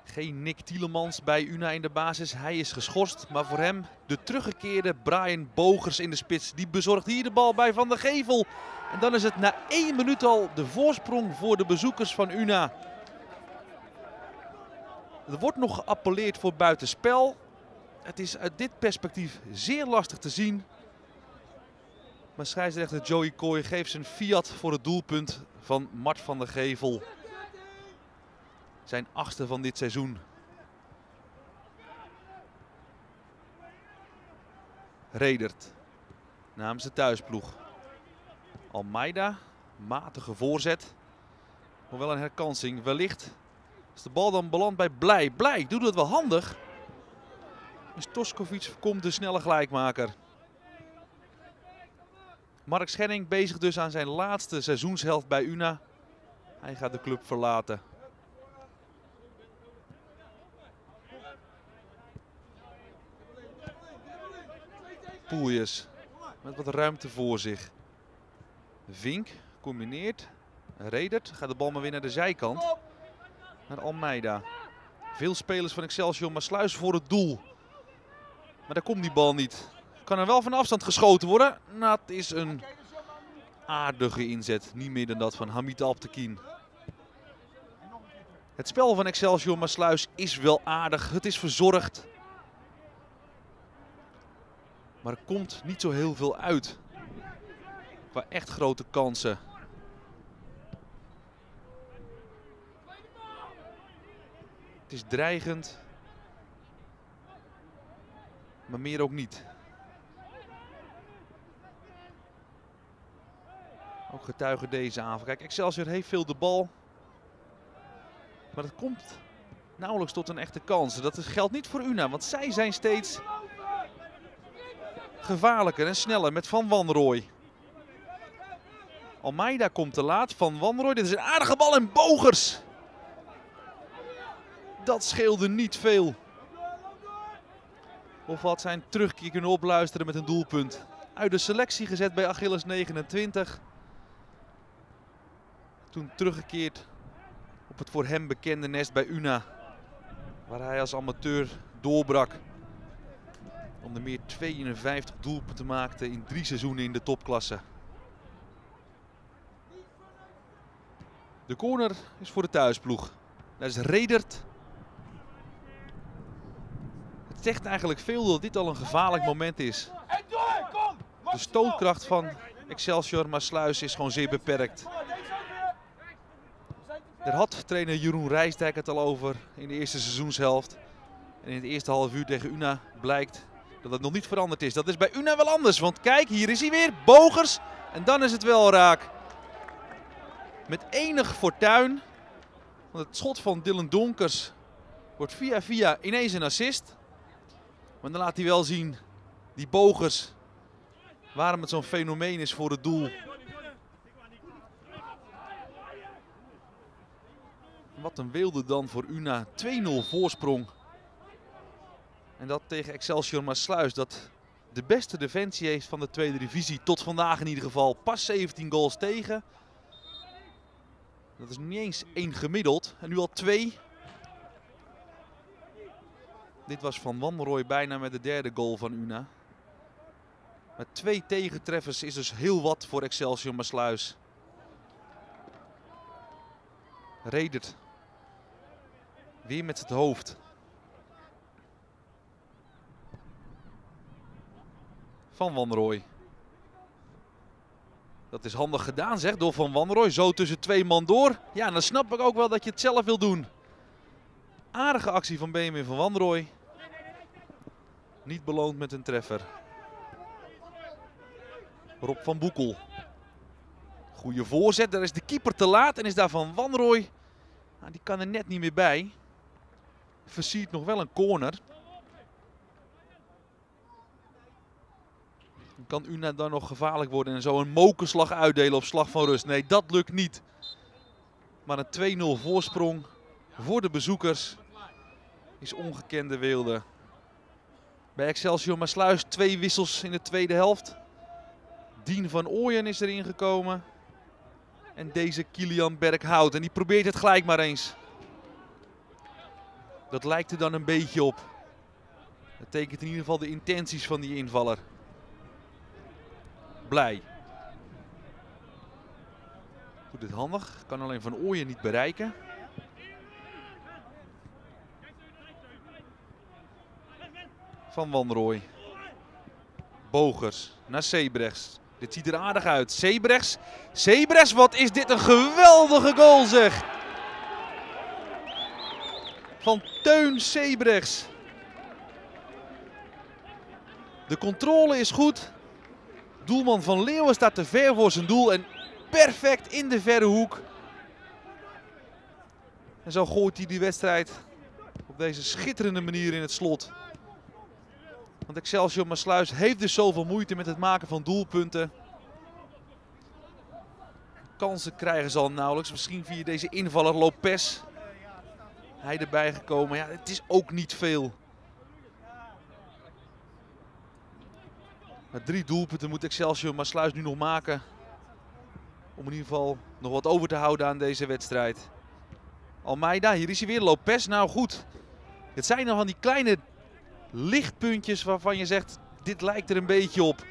Geen Nick Tielemans bij Una in de basis. Hij is geschorst. Maar voor hem de teruggekeerde Brian Bogers in de spits. Die bezorgt hier de bal bij Van der Gevel. En dan is het na 1 minuut al de voorsprong voor de bezoekers van Una. Er wordt nog geappelleerd voor buitenspel. Het is uit dit perspectief zeer lastig te zien. Maar scheidsrechter Joey Kooi geeft zijn fiat voor het doelpunt van Mart van der Gevel. Zijn 8e van dit seizoen. Redert namens de thuisploeg. Almeida, matige voorzet. Nog wel een herkansing. Wellicht als de bal dan belandt bij Blij. Blij doet het wel handig. Dus Toskovic voorkomt de snelle gelijkmaker. Mark Schenning bezig dus aan zijn laatste seizoenshelft bij Una. Hij gaat de club verlaten. Poeljes met wat ruimte voor zich. Vink combineert. Redert gaat de bal maar weer naar de zijkant. Naar Almeida. Veel spelers van Excelsior Maassluis voor het doel. Maar daar komt die bal niet. Kan er wel van afstand geschoten worden. Nou, het is een aardige inzet. Niet meer dan dat van Hamid Alptekin. Het spel van Excelsior Maassluis is wel aardig. Het is verzorgd. Maar er komt niet zo heel veel uit. Qua echt grote kansen. Het is dreigend. Maar meer ook niet. Ook getuige deze aanval. Kijk, Excelsior heeft veel de bal. Maar het komt nauwelijks tot een echte kans. Dat geldt niet voor Una, want zij zijn steeds gevaarlijker en sneller met Van Wanrooy. Almeida komt te laat. Van Wanrooy, dit is een aardige bal en Bogers. Dat scheelde niet veel. Of had zijn terugkeer kunnen opluisteren met een doelpunt. Uit de selectie gezet bij Achilles 29. Toen teruggekeerd op het voor hem bekende nest bij Una. Waar hij als amateur doorbrak. Onder meer 52 doelpunten maakte in 3 seizoenen in de topklasse. De corner is voor de thuisploeg. Dat is Redert. Het zegt eigenlijk veel dat dit al een gevaarlijk moment is. De stootkracht van Excelsior Maassluis is gewoon zeer beperkt. Daar had trainer Jeroen Rijsdijk het al over in de eerste seizoenshelft. En in het eerste half uur tegen Una blijkt dat het nog niet veranderd is. Dat is bij Una wel anders, want kijk, hier is hij weer, Bogers. En dan is het wel raak. Met enig fortuin. Want het schot van Dylan Donkers wordt via ineens een assist. Maar dan laat hij wel zien, die Bogers, waarom het zo'n fenomeen is voor het doel. Wat een weelde dan voor Una. 2-0 voorsprong. En dat tegen Excelsior Maassluis, dat de beste defensie heeft van de tweede divisie. Tot vandaag in ieder geval. Pas 17 goals tegen. Dat is niet eens 1 gemiddeld. En nu al 2. Dit was Van Wanrooy bijna met de 3e goal van Una. Maar 2 tegentreffers is dus heel wat voor Excelsior Maassluis. Redert. Weer met het hoofd. Van Wanrooy. Dat is handig gedaan, zeg, door Van Wanrooy. Zo tussen 2 man door. Ja, dan snap ik ook wel dat je het zelf wil doen. Aardige actie van Benjamin Van Wanrooy. Niet beloond met een treffer. Rob van Boekel. Goede voorzet. Daar is de keeper te laat en is daar Van Wanrooy. Nou, die kan er net niet meer bij. Versiert nog wel een corner. Kan Una dan nog gevaarlijk worden en zo een mokerslag uitdelen op slag van rust? Nee, dat lukt niet. Maar een 2-0 voorsprong voor de bezoekers is ongekende weelde. Bij Excelsior Maassluis 2 wissels in de tweede helft. Dien van Ooyen is erin gekomen. En deze Kilian Berghout. En die probeert het gelijk maar eens. Dat lijkt er dan een beetje op. Dat tekent in ieder geval de intenties van die invaller. Blij. Doet dit handig. Kan alleen Van Ooyen niet bereiken. Van Wanrooy. Bogers naar Sebrechts. Dit ziet er aardig uit. Sebrechts. Sebrechts, wat is dit een geweldige goal zeg. Van Teun Sebrechts. De controle is goed. Doelman Van Leeuwen staat te ver voor zijn doel en perfect in de verre hoek. En zo gooit hij die wedstrijd op deze schitterende manier in het slot. Want Excelsior Maassluis heeft dus zoveel moeite met het maken van doelpunten. Kansen krijgen ze al nauwelijks. Misschien via deze invaller Lopez. Hij erbij gekomen. Ja, het is ook niet veel. Maar 3 doelpunten moet Excelsior Maassluis nu nog maken. Om in ieder geval nog wat over te houden aan deze wedstrijd. Almeida, hier is hij weer. Lopez, nou goed. Het zijn nog van die kleine lichtpuntjes waarvan je zegt, dit lijkt er een beetje op.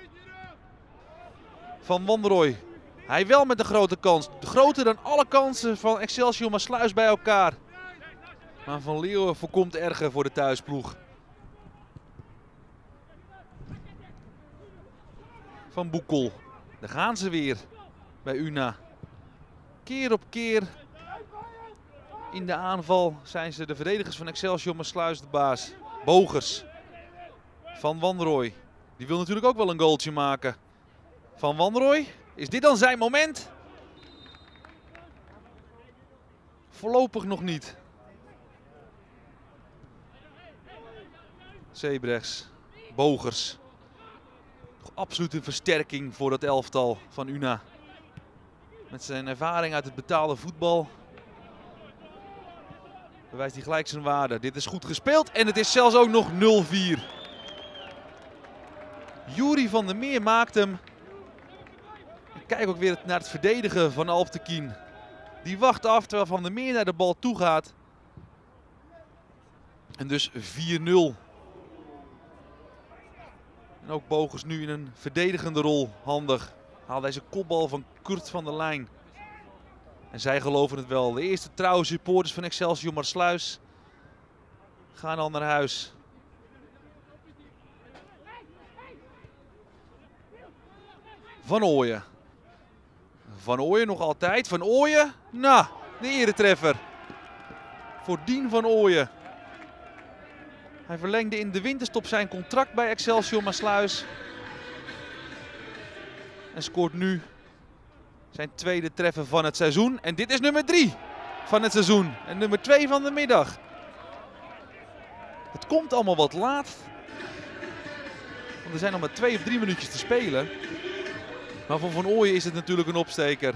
Van Wanrooy. Hij wel met een grote kans. Groter dan alle kansen van Excelsior Maassluis bij elkaar. Maar Van Leeuwen voorkomt erger voor de thuisploeg. Van Boekel. Daar gaan ze weer bij Una. Keer op keer in de aanval zijn ze de verdedigers van Excelsior Maassluis de baas. Bogers. Van Wanrooy. Die wil natuurlijk ook wel een goaltje maken. Van Wanrooy. Is dit dan zijn moment? Voorlopig nog niet. Sebrechts. Bogers. Toch absoluut een versterking voor het elftal van Una. Met zijn ervaring uit het betaalde voetbal bewijst hij gelijk zijn waarde. Dit is goed gespeeld en het is zelfs ook nog 0-4. Juri van der Meer maakt hem. Kijk ook weer naar het verdedigen van Alp de Kien. Die wacht af terwijl Van der Meer naar de bal toe gaat. En dus 4-0. En ook Bogers nu in een verdedigende rol handig. Haalt deze kopbal van Kurt van der Lijn. En zij geloven het wel. De eerste trouwe supporters van Excelsior Maassluis gaan al naar huis. Van Ooyen. Van Ooyen nog altijd. Van Ooyen. Nou, de eretreffer. Voor Dien van Ooyen. Hij verlengde in de winterstop zijn contract bij Excelsior Maassluis. En scoort nu zijn tweede treffer van het seizoen. En dit is nummer 3 van het seizoen. En nummer 2 van de middag. Het komt allemaal wat laat. Want er zijn nog maar 2 of 3 minuutjes te spelen. Maar voor Van Ooyen is het natuurlijk een opsteker.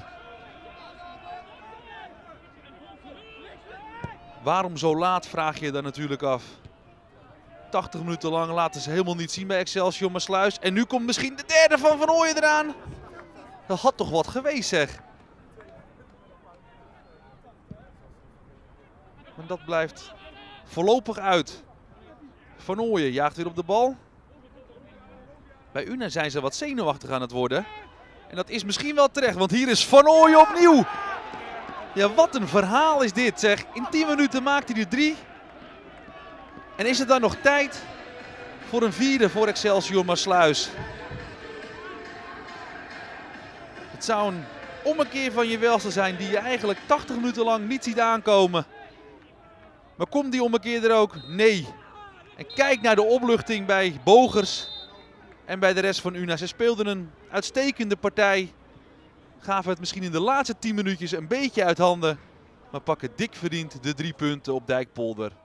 Waarom zo laat, vraag je je dan natuurlijk af. 80 minuten lang laten ze helemaal niet zien bij Excelsior Maassluis. En nu komt misschien de derde van Van Ooyen eraan. Dat had toch wat geweest zeg. Maar dat blijft voorlopig uit. Van Ooyen jaagt weer op de bal. Bij Una zijn ze wat zenuwachtig aan het worden. En dat is misschien wel terecht, want hier is Van Ooyen opnieuw. Ja, wat een verhaal is dit zeg. In 10 minuten maakt hij er 3. En is het dan nog tijd voor een 4e voor Excelsior Maassluis. Het zou een ommekeer van je welste zijn die je eigenlijk 80 minuten lang niet ziet aankomen. Maar komt die ommekeer er ook? Nee. En kijk naar de opluchting bij Bogers en bij de rest van Una. Ze speelden een uitstekende partij. Gaven het misschien in de laatste 10 minuutjes een beetje uit handen. Maar pakken dik verdiend de 3 punten op Dijkpolder.